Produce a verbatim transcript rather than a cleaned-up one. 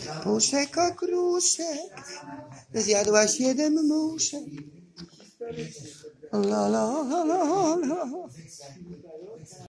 Puszek okruszek, zjadłaś jeden muszek. La la la la la.